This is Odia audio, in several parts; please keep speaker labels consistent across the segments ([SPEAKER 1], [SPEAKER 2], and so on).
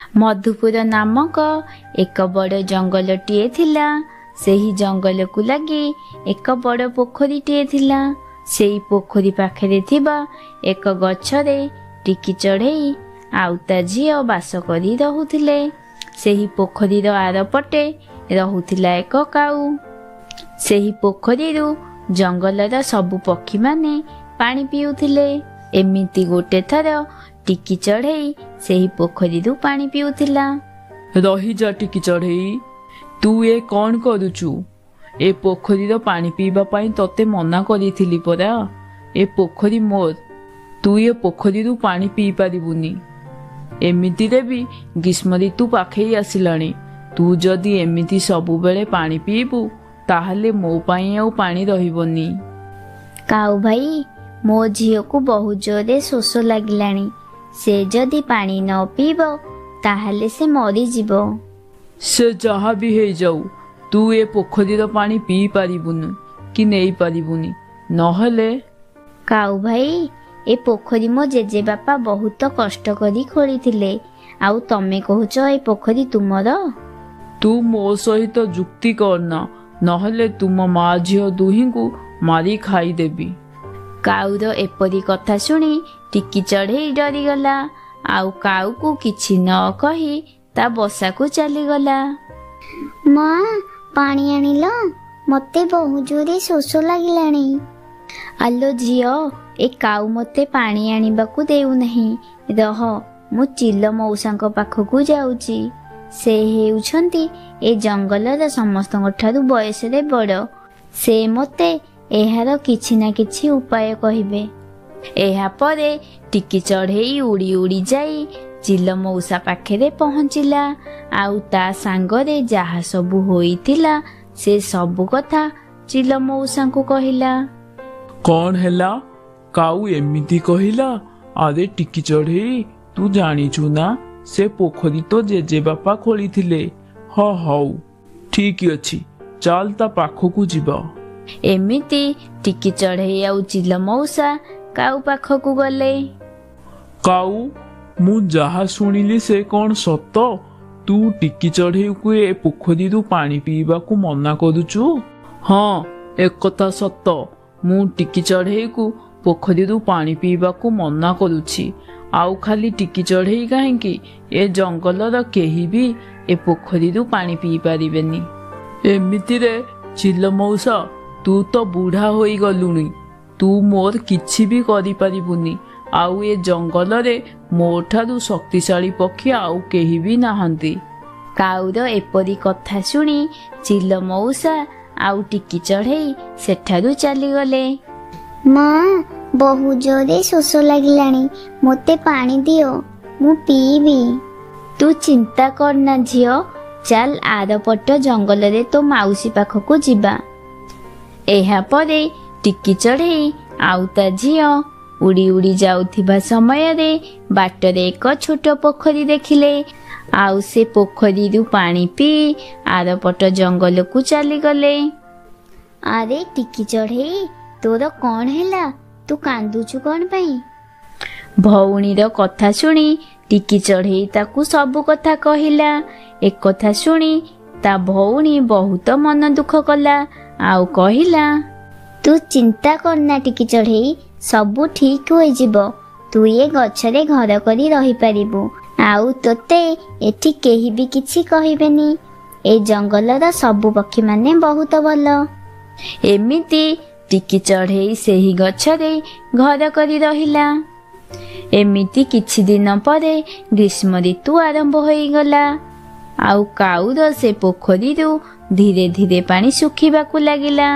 [SPEAKER 1] मधुपुर नामक एक बड़ जंगलटीए थिला। सेही जंगल को लगी एक बड़ पोखरीटीए थिला। सेही पोखरी पाखरे थिबा एक गछरे टिकी चढ़ई आउ ता झियो बास करी रहुथिले। सेही पोखरीर आर पटे रहुथिला एक काऊ। सेही पोखरीरु जंगलर सबु पक्षी माने पानी पिउथिले। एमिति गोटे थर टिकी चढ़ई सेही पोखरीरु पानी पिउथिला।
[SPEAKER 2] रही जा टिकी चढ़ई, तू ए कौन करुचु? ए पोखरीर पानी पीबा पाई तते मना करिथिली परा। ए पोखरी मोर, तू ए पोखरीरु पानी पी पारिबुनी। एमितिरे भी ग्रीष्म ऋतु पाखई आसिलाणी। तू जदि एमिति सबु बेले पानी पीबू ताहले मो पाई आउ पानी रहिबनी।
[SPEAKER 1] काऊ भाई, मो झियो को बहुत जोरे शोष लागिलाणी। से जदि पानी न पीबो ताहले से मरी जीवो।
[SPEAKER 2] से जहा भी हे जाऊ, तू ए पोखरीर पानी पी पारिबुनी कि नहीं पारिबुनी। नहले
[SPEAKER 1] काऊ भाई, ए पोखरी मो जेजे बापा बहुत कष्ट करी खोलिथिले। आउ तमे कहूच ए पोखरी तुमर?
[SPEAKER 2] तू मो सहित जुक्ति करना, नहले तुम माँ झियो दुही को मारी खाई देबी।
[SPEAKER 1] काऊर एपरी कथा शुणी टिकी चढ़ई डरीगला। आउ काऊ को किछि न कही ता बसा को चलीगला।
[SPEAKER 3] माँ, पानी आनिल, मते बहुत जोरे शोष लागिलाणी।
[SPEAKER 1] आलो झियो, ए काऊ मते पानी आनिबाकू देउ नहीं। रह, मु चिल मौसांक पाखकू जाउची। से हेउछंती ए जंगलर समस्तଙ୍କ ठारू बयसरे बड़। से मते एहार किछि ना किछि उपाय कहिबे। एहा परे टिकी चढ़ई उड़ी उड़ी जाई चिल मौसा पाखेरे पहुंचिला। आउ ता सांगरे जाहा सबु होइतिला से सबु कथा चिल मौसांकू कहिला।
[SPEAKER 2] कौन हैला? काऊ एमिति कहिला? अरे टिकी चढ़ई, तू जानिछु ना से पोखरी तो जेजे बापा खोली थिले। हौ ठीक अछि, चल ता पाखकू जीवा।
[SPEAKER 1] एमिति टिकी चढ़ई आउ चिल मौसा काऊ पाखकू गले।
[SPEAKER 2] काऊ, मु जहा सुनिली से कौन सत? तू टिकी चढ़ई को ए पोखरीरु पानी पीबा को मना करुचु? हाँ, एक कथा सत। मु टिकी चढ़ई को पोखरीरु पानी पीबा को मना करुछि। आउ खाली टिकी चढ़ई काहेकि ए जंगलर केही भी ए पोखरीरु पानी पी पारिबेनी। एमितिरे चिल मौसा, तू तो बुढ़ा होई गलुनी। तू मोर किछि भी करि पारिबुनी। आउ ए जंगलरे मोठारू शक्तिशाली पक्षी आउ केही भी नाहंती।
[SPEAKER 1] काऊर एपरी कथा शुणी चिल मौसा आउ टिकी चढ़ई सेठारू चलीगले।
[SPEAKER 3] माँ, बहुत जोरे शोष लागिलाणी, मते पानी दियो, मु पीबी।
[SPEAKER 1] तू चिंता करना झियो, चल आर पट जंगलरे तो माउसी पाखकू जीवा। एहा परे टिकी चढ़ई आउ ता झियो उड़ी उड़ी जाउथिबा समय रे बाटरे एक छोट पोखरी देखिले। आउ से पोखरीरु पानी पी आर पट जंगल को चली गले।
[SPEAKER 3] अरे टिकी चढ़ई, तोर कौन हैला? तू कांदुचु कौन पाई?
[SPEAKER 1] भौणीर कथा शुणी टिकी चढ़ई ताकू सबु कथा कहिला। एक कथा शुणी ता भौणी बहुत मन दुख कला। आउ कहिला,
[SPEAKER 3] तू चिंता करना टिकी चढ़ई, सबु ठीक होई जिवो। तू ये गछरे घर करी रही पारिबु। आउ तोते एठी केही भी किछि कहिबेनी। ए जंगलर सबु पक्षी माने बहुत भलो।
[SPEAKER 1] एमिति टिकी चढ़ई सेही गछरे घर करी रहिला। एमिति किछि दिन परे ग्रीष्म ऋतु आरंभ होईगला। आउ काऊर से पोखरीरु धीरे धीरे पानी सुखिबाकू लागिला।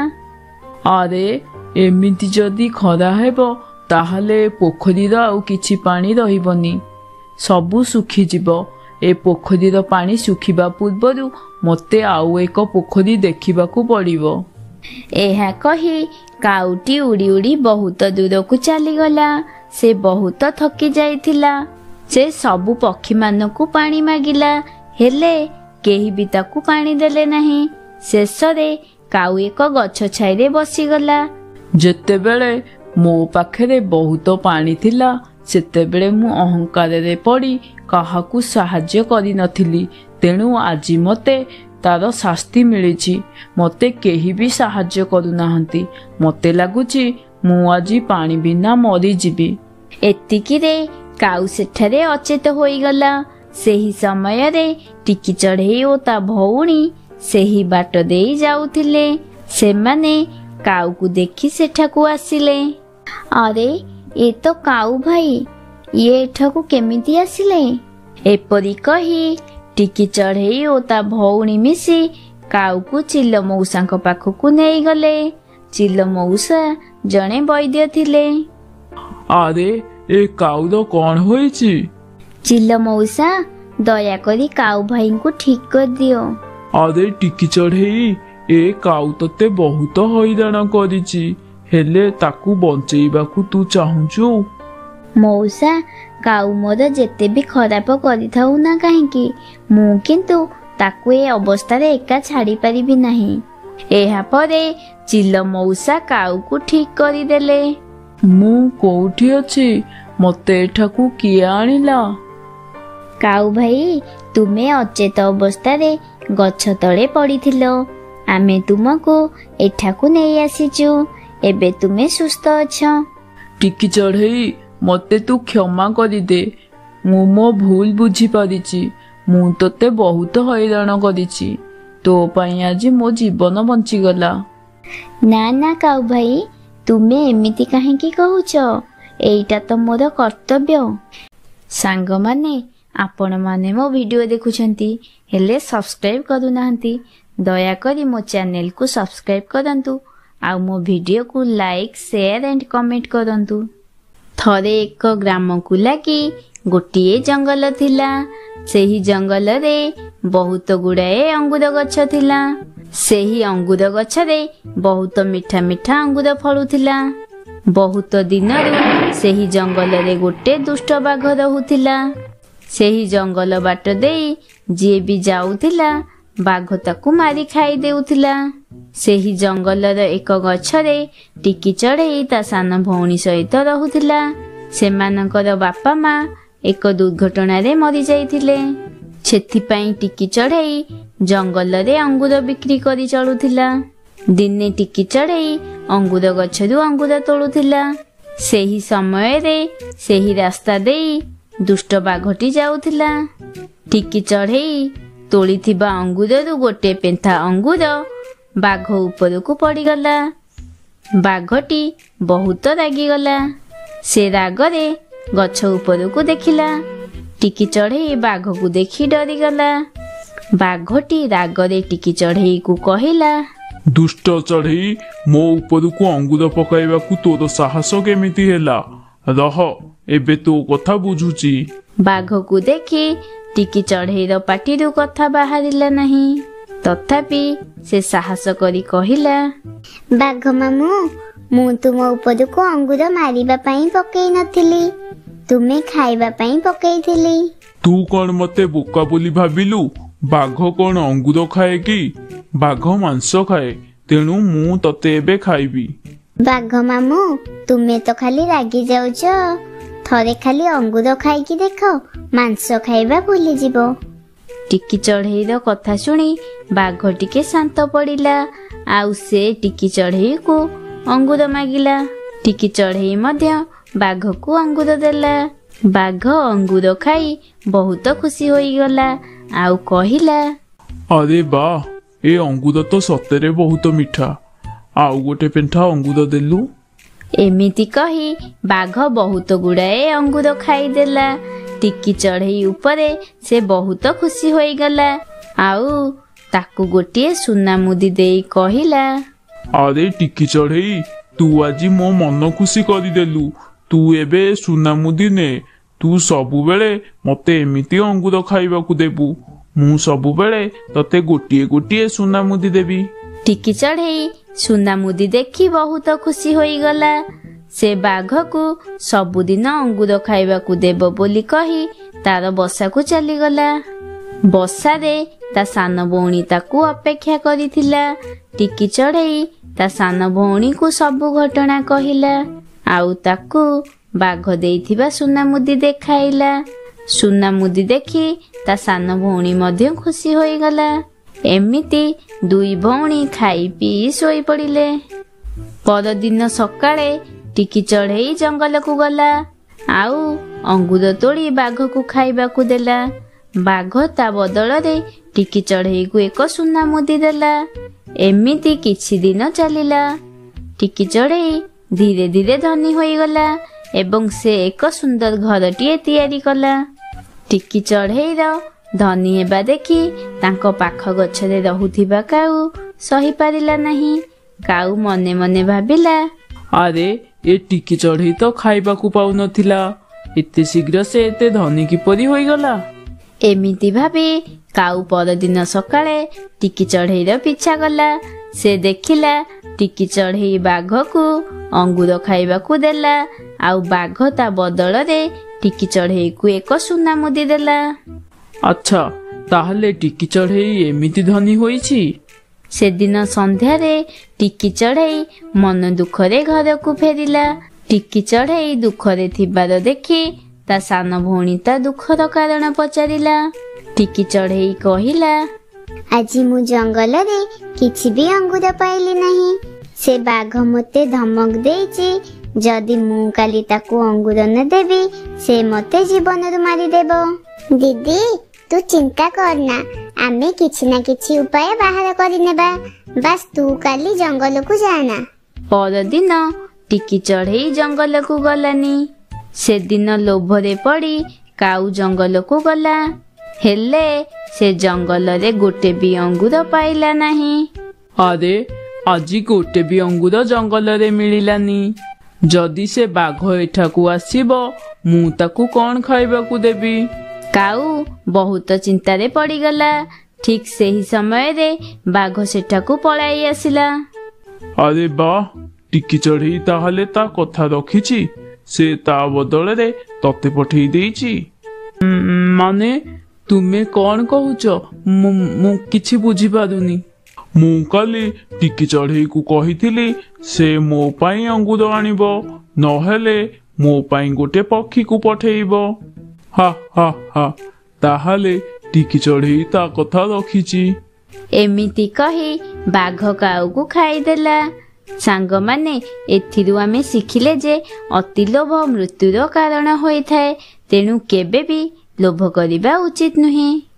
[SPEAKER 2] अरे एमिति जदि खरा हेबो ताहले पोखरीर आउ किछि पानी रहिबनी, सबु सुखी जिवो। ए पोखरीर पानी सुखिबा पूर्वरु मते आउ एक पोखरी देखिबाकू पड़िबो।
[SPEAKER 1] एहा कही काउटी उड़ी उड़ी बहुत दूर को चलीगला। से बहुत थकी जाइथिला। से सबु पक्षी मानकू पानी मागिला, हेले केही भी ताकू पानी देले नहीं। शेषरे काऊ एक गछ छाईरे बसीगला।
[SPEAKER 2] जेतेबेले मो पाखरे बहुत पानी थिला सेतेबेले मु अहंकार रे पड़ी କାହାକୁ ସାହାଯ୍ୟ କରିନଥିଲି, ତେଣୁ ଆଜି ମୋତେ ତାର ଶାସ୍ତି ମିଳିଛି। ମୋତେ କେହି ବି ସାହାଯ୍ୟ କରୁନାହାନ୍ତି। ମୋତେ ଲାଗୁଛି ମୁଁ ଆଜି ପାଣି ବିନା ମରିଯିବି।
[SPEAKER 1] ଏତିକିରେ କାଉ ସେଠାରେ ଅଚେତ ହୋଇଗଲା। ସେହି ସମୟରେ ଟିକି ଚଢ଼େଇ ଓ ତା ଭଉଣୀ ସେହି ବାଟ ଦେଇ ଯାଉଥିଲେ। ସେମାନେ କାଉକୁ ଦେଖି ସେଠାକୁ ଆସିଲେ। ଆରେ, ଏ ତ କାଉ ଭାଇ, ଇଏ ଏଠାକୁ କେମିତି ଆସିଲେ? ଏପରି କହି ଟିକି ଚଢ଼େଇ ଓ ତା ଭଉଣୀ ମିଶି କାଉକୁ ଚିଲ ମଉସାଙ୍କ ପାଖକୁ ନେଇଗଲେ। ଚିଲ ମଉସା ଜଣେ ବୈଦ୍ୟ ଥିଲେ।
[SPEAKER 2] ଆରେ, ଏ କାଉର କଣ ହୋଇଛି?
[SPEAKER 1] ଚିଲ ମଉସା, ଦୟାକରି କାଉ ଭାଇଙ୍କୁ ଠିକ କରିଦିଅ।
[SPEAKER 2] ଆରେ ଟିକି ଚଢ଼େଇ, ଏ କାଉ ତତେ ବହୁତ ହଇରାଣ କରିଛି, ହେଲେ ତାକୁ ବଞ୍ଚେଇବାକୁ ତୁ ଚାହୁଁଛୁ?
[SPEAKER 1] ମଉସା, କାଉ ମୋର ଯେତେ ବି ଖରାପ କରିଥାଉ ନା କାହିଁକି, ମୁଁ କିନ୍ତୁ ତାକୁ ଏ ଅବସ୍ଥାରେ ଏକା ଛାଡ଼ି ପାରିବି ନାହିଁ। ଏହାପରେ ଚିଲ ମଉସା କାଉକୁ ଠିକ କରିଦେଲେ।
[SPEAKER 2] ମୁଁ କୋଉଠି ଅଛି? ମୋତେ ଏଠାକୁ କିଏ ଆଣିଲା?
[SPEAKER 1] କାଉ ଭାଇ, ତୁମେ ଅଚେତ ଅବସ୍ଥାରେ ଗଛ ତଳେ ପଡ଼ିଥିଲ। ଆମେ ତୁମକୁ ଏଠାକୁ ନେଇ ଆସିଛୁ। ଏବେ ତୁମେ ସୁସ୍ଥ ଅଛ।
[SPEAKER 2] ଟିକି ଚଢ଼େଇ, ମୋତେ ତୁ କ୍ଷମା କରିଦେ। ମୁଁ ମୋ ଭୁଲ ବୁଝିପାରିଛି। ମୁଁ ତୋତେ ବହୁତ ହଇରାଣ କରିଛି। ତୋ ପାଇଁ ଆଜି ମୋ ଜୀବନ ବଞ୍ଚିଗଲା।
[SPEAKER 1] ନା ନା କାଉ ଭାଇ, ତୁମେ ଏମିତି କାହିଁକି କହୁଛ? ଏଇଟା ତ ମୋର କର୍ତ୍ତବ୍ୟ। ସାଙ୍ଗମାନେ, ଆପଣମାନେ ମୋ ଭିଡ଼ିଓ ଦେଖୁଛନ୍ତି, ହେଲେ ସବସ୍କ୍ରାଇବ୍ କରୁନାହାନ୍ତି। ଦୟାକରି ମୋ ଚ୍ୟାନେଲକୁ ସବସ୍କ୍ରାଇବ୍ କରନ୍ତୁ ଆଉ ମୋ ଭିଡ଼ିଓକୁ ଲାଇକ୍, ସେୟାର ଆଣ୍ଡ କମେଣ୍ଟ କରନ୍ତୁ। ଥରେ ଏକ ଗ୍ରାମକୁ ଲାଗି ଗୋଟିଏ ଜଙ୍ଗଲ ଥିଲା। ସେହି ଜଙ୍ଗଲରେ ବହୁତ ଗୁଡ଼ାଏ ଅଙ୍ଗୁର ଗଛ ଥିଲା। ସେହି ଅଙ୍ଗୁର ଗଛରେ ବହୁତ ମିଠା ମିଠା ଅଙ୍ଗୁର ଫଳୁଥିଲା। ବହୁତ ଦିନରୁ ସେହି ଜଙ୍ଗଲରେ ଗୋଟେ ଦୁଷ୍ଟ ବାଘ ରହୁଥିଲା। ସେହି ଜଙ୍ଗଲ ବାଟ ଦେଇ ଯିଏ ବି ଯାଉଥିଲା, ବାଘ ତାକୁ ମାରି ଖାଇ ଦେଉଥିଲା। ସେହି ଜଙ୍ଗଲର ଏକ ଗଛରେ ଟିକି ଚଢ଼େଇ ତା ସାନ ଭଉଣୀ ସହିତ ରହୁଥିଲା। ସେମାନଙ୍କର ବାପା ମା ଏକ ଦୁର୍ଘଟଣାରେ ମରିଯାଇଥିଲେ। ସେଥିପାଇଁ ଟିକି ଚଢ଼େଇ ଜଙ୍ଗଲରେ ଅଙ୍ଗୁର ବିକ୍ରି କରି ଚଳୁଥିଲା। ଦିନେ ଟିକି ଚଢ଼େଇ ଅଙ୍ଗୁର ଗଛରୁ ଅଙ୍ଗୁର ତୋଳୁଥିଲା। ସେହି ସମୟରେ ସେହି ରାସ୍ତା ଦେଇ ଦୁଷ୍ଟ ବାଘଟି ଯାଉଥିଲା। ଟିକି ଚଢ଼େଇ ତୋଳିଥିବା ଅଙ୍ଗୁରରୁ ଗୋଟେ ପେନ୍ଥା ଅଙ୍ଗୁର ବାଘ ଉପରକୁ ପଡ଼ିଗଲା। ବାଘଟି ବହୁତ ରାଗିଗଲା। ସେ ରାଗରେ ଗଛ ଉପରକୁ ଦେଖିଲା। ଟିକି ଚଢ଼େଇ ବାଘକୁ ଦେଖି ଡରିଗଲା। ବାଘଟି ରାଗରେ ଟିକି ଚଢ଼େଇକୁ କହିଲା,
[SPEAKER 2] ଦୁଷ୍ଟ ଚଢ଼େଇ, ମୋ ଉପରକୁ ଅଙ୍ଗୁର ପକାଇବାକୁ ତୋର ସାହସ କେମିତି ହେଲା? ରହ, ଏବେ ତୋ କଥା ବୁଝୁଛି।
[SPEAKER 1] ବାଘକୁ ଦେଖି ଟିକି ଚଢ଼େଇର ପାଟିରୁ କଥା ବାହାରିଲା ନାହିଁ। ତଥାପି ସେ ସାହସ କରି କହିଲା,
[SPEAKER 3] ବାଘ ମାମୁଁ, ମୁଁ ତୁମ ଉପରକୁ ଅଙ୍ଗୁର ମାରିବା ପାଇଁ ପକେଇ ନଥିଲି, ତୁମେ ଖାଇବା ପାଇଁ ପକେଇଥିଲି।
[SPEAKER 2] ତୁ କଣ ମତେ ବୋକା ବୋଲି ଭାବିଲୁ? ବାଘ କଣ ଅଙ୍ଗୁର ଖାଏ କି? ବାଘ ମାଂସ ଖାଏ, ତେଣୁ ମୁଁ ତତେ ଏବେ ଖାଇବି।
[SPEAKER 3] ବାଘ ମାମୁଁ, ତୁମେ ତ ଖାଲି ରାଗି ଯାଉଛ। ଥରେ ଖାଲି ଅଙ୍ଗୁର ଖାଇକି ଦେଖ, ମାଂସ ଖାଇବା ଭୁଲିଯିବ।
[SPEAKER 1] ଟିକି ଚଢ଼େଇର କଥା ଶୁଣି ବାଘ ଟିକେ ଶାନ୍ତ ପଡ଼ିଲା। ଆଉ ସେ ଟିକି ଚଢ଼େଇକୁ ଅଙ୍ଗୁର ମାଗିଲା। ଟିକି ଚଢ଼େଇ ମଧ୍ୟ ବାଘକୁ ଅଙ୍ଗୁର ଦେଲା। ବାଘ ଅଙ୍ଗୁର ଖାଇ ବହୁତ ଖୁସି ହୋଇଗଲା ଆଉ କହିଲା,
[SPEAKER 2] ଆରେ ବା, ଏ ଅଙ୍ଗୁର ତ ସତରେ ବହୁତ ମିଠା। ଆଉ ଗୋଟେ ପେନ୍ଥା ଅଙ୍ଗୁର ଦେଲୁ।
[SPEAKER 1] ଏମିତି କହି ବାଘ ବହୁତ ଗୁଡ଼ାଏ ଅଙ୍ଗୁର ଖାଇଦେଲା। ଟିକି ଚଢ଼େଇ ଉପରେ ସେ ବହୁତ ଖୁସି ହୋଇଗଲା ଆଉ ତାକୁ ଗୋଟିଏ ସୁନା ମୁଦି ଦେଇ କହିଲା,
[SPEAKER 2] ଆରେ ଟିକି ଚଢ଼େଇ, ତୁ ଆଜି ମୋ ମନ ଖୁସି କରିଦେଲୁ। ତୁ ଏବେ ସୁନା ମୁଦି ନେ। ତୁ ସବୁବେଳେ ମତେ ଏମିତି ଅଙ୍ଗୁର ଖାଇବାକୁ ଦେବୁ। ମୁଁ ସବୁବେଳେ ତତେ ଗୋଟିଏ ଗୋଟିଏ ସୁନା ମୁଦି ଦେବି।
[SPEAKER 1] ଟିକି ଚଢ଼େଇ ସୁନା ମୁଦି ଦେଖି ବହୁତ ଖୁସି ହୋଇଗଲା। ସେ ବାଘକୁ ସବୁଦିନ ଅଙ୍ଗୁର ଖାଇବାକୁ ଦେବ ବୋଲି କହି ତାର ବସାକୁ ଚାଲିଗଲା। ବସାରେ ତା ସାନ ଭଉଣୀ ତାକୁ ଅପେକ୍ଷା କରିଥିଲା। ଟିକି ଚଢ଼େଇ ତା ସାନ ଭଉଣୀକୁ ସବୁ ଘଟଣା କହିଲା ଆଉ ତାକୁ ବାଘ ଦେଇଥିବା ସୁନା ମୁଦି ଦେଖାଇଲା। ସୁନା ମୁଦି ଦେଖି ତା ସାନ ଭଉଣୀ ମଧ୍ୟ ଖୁସି ହୋଇଗଲା। ଏମିତି ଦୁଇ ଭଉଣୀ ଖାଇ ପିଇ ଶୋଇପଡ଼ିଲେ। ପରଦିନ ସକାଳେ ଟିକି ଚଢ଼େଇ ଜଙ୍ଗଲକୁ ଗଲା ଆଉ ଅଙ୍ଗୁର ତୋଳି ବାଘକୁ ଖାଇବାକୁ ଦେଲା। ବାଘ ତା ବଦଳରେ ଟିକି ଚଢ଼େଇକୁ ଏକ ସୁନା ମୁଦି ଦେଲା। ଏମିତି କିଛି ଦିନ ଚାଲିଲା। ଟିକି ଚଢ଼େଇ ଧୀରେ ଧୀରେ ଧନୀ ହୋଇଗଲା ଏବଂ ସେ ଏକ ସୁନ୍ଦର ଘରଟିଏ ତିଆରି କଲା। ଟିକି ଚଢ଼େଇର ଧନୀ ହେବା ଦେଖି ତାଙ୍କ ପାଖ ଗଛରେ ରହୁଥିବା କାଉ ସହିପାରିଲା ନାହିଁ। କାଉ ମନେ ମନେ ଭାବିଲା,
[SPEAKER 2] ଆରେ ଏ ଟିକି ଚଢ଼େଇ ତ ଖାଇବାକୁ ପାଉନଥିଲା, ଏତେ ଶୀଘ୍ର ସେ ଏତେ ଧନୀ କିପରି ହୋଇଗଲା?
[SPEAKER 1] ଏମିତି ଭାବି କାଉ ପରଦିନ ସକାଳେ ଟିକି ଚଢ଼େଇର ପିଛା କଲା। ସେ ଦେଖିଲା ଟିକି ଚଢ଼େଇ ବାଘକୁ ଅଙ୍ଗୁର ଖାଇବାକୁ ଦେଲା ଆଉ ବାଘ ତା ବଦଳରେ ଟିକି ଚଢ଼େଇକୁ ଏକ ସୁନା ମୁଦି ଦେଲା।
[SPEAKER 2] ଆଚ୍ଛା, ତାହେଲେ ଟିକି ଚଢ଼େଇ ଏମିତି ଧନୀ ହୋଇଛି?
[SPEAKER 1] ସେଦିନ ସନ୍ଧ୍ୟାରେ ଟିକି ଚଢ଼େଇ ମନ ଦୁଃଖରେ ଘରକୁ ଫେରିଲା। ଟିକି ଚଢ଼େଇ ଦୁଃଖରେ ଥିବାର ଦେଖି ତା ସାନ ଭଉଣୀ ତା ଦୁଃଖର କାରଣ ପଚାରିଲା। ଟିକି ଚଢ଼େଇ କହିଲା,
[SPEAKER 3] ଆଜି ମୁଁ ଜଙ୍ଗଲରେ କିଛି ବି ଅଙ୍ଗୁର ପାଇଲି ନାହିଁ। ସେ ବାଘ ମୋତେ ଧମକ ଦେଇଛି, ଯଦି ମୁଁ କାଲି ତାକୁ ଅଙ୍ଗୁର ନ ଦେବି ସେ ମୋତେ ଜୀବନରୁ ମାରିଦେବ। ଦିଦି, ତୁ ଚିନ୍ତା କରନା, ଆମେ କିଛି ନା କିଛି ଉପାୟ ବାହାର କରିନେବା। ବାସ୍ ତୁ କାଲି ଜଙ୍ଗଲକୁ ଯାଆନା।
[SPEAKER 1] ପରଦିନ ଟିକି ଚଢ଼େଇ ଜଙ୍ଗଲକୁ ଗଲାନି। ସେଦିନ ଲୋଭରେ ପଡ଼ି କାଉ ଜଙ୍ଗଲକୁ ଗଲା। ହେଲେ ସେ ଜଙ୍ଗଲରେ ଗୋଟେ ବି ଅଙ୍ଗୁର ପାଇଲା ନାହିଁ।
[SPEAKER 2] ଆରେ ଆଜି ଗୋଟେ ବି ଅଙ୍ଗୁର ଜଙ୍ଗଲରେ ମିଳିଲାନି। ଯଦି ସେ ବାଘ ଏଠାକୁ ଆସିବ ମୁଁ ତାକୁ କଣ ଖାଇବାକୁ ଦେବି?
[SPEAKER 1] କାଉ ବହୁତ ଚିନ୍ତାରେ ପଡ଼ିଗଲା। ଠିକ୍ ସେହି ସମୟରେ ବାଘ ସେଠାକୁ ପଳାଇ ଆସିଲା।
[SPEAKER 2] ଆରେ ବା, ଟିକି ଚଢ଼େଇ ତାହେଲେ ତା କଥା ରଖିଛି। ସେ ତା ବଦଳରେ ତତେ ପଠେଇ ଦେଇଛି। ମାନେ ତୁମେ କଣ କହୁଛ? ମୁଁ କିଛି ବୁଝିପାରୁନି। ମୁଁ କାଲି ଟିକି ଚଢ଼େଇକୁ କହିଥିଲି ସେ ମୋ ପାଇଁ ଅଙ୍ଗୁର ଆଣିବ, ନହେଲେ ମୋ ପାଇଁ ଗୋଟେ ପକ୍ଷୀକୁ ପଠେଇବ। ହା ହା ହା, ତାହେଲେ ଟିକି ଚଢ଼େଇ ତା କଥା ରଖିଛି।
[SPEAKER 1] ଏମିତି କହି ବାଘ କାଉକୁ ଖାଇଦେଲା। ସାଙ୍ଗମାନେ, ଏଥିରୁ ଆମେ ଶିଖିଲେ ଯେ ଅତି ଲୋଭ ମୃତ୍ୟୁର କାରଣ ହୋଇଥାଏ। ତେଣୁ କେବେ ବି ଲୋଭ କରିବା ଉଚିତ ନୁହେଁ।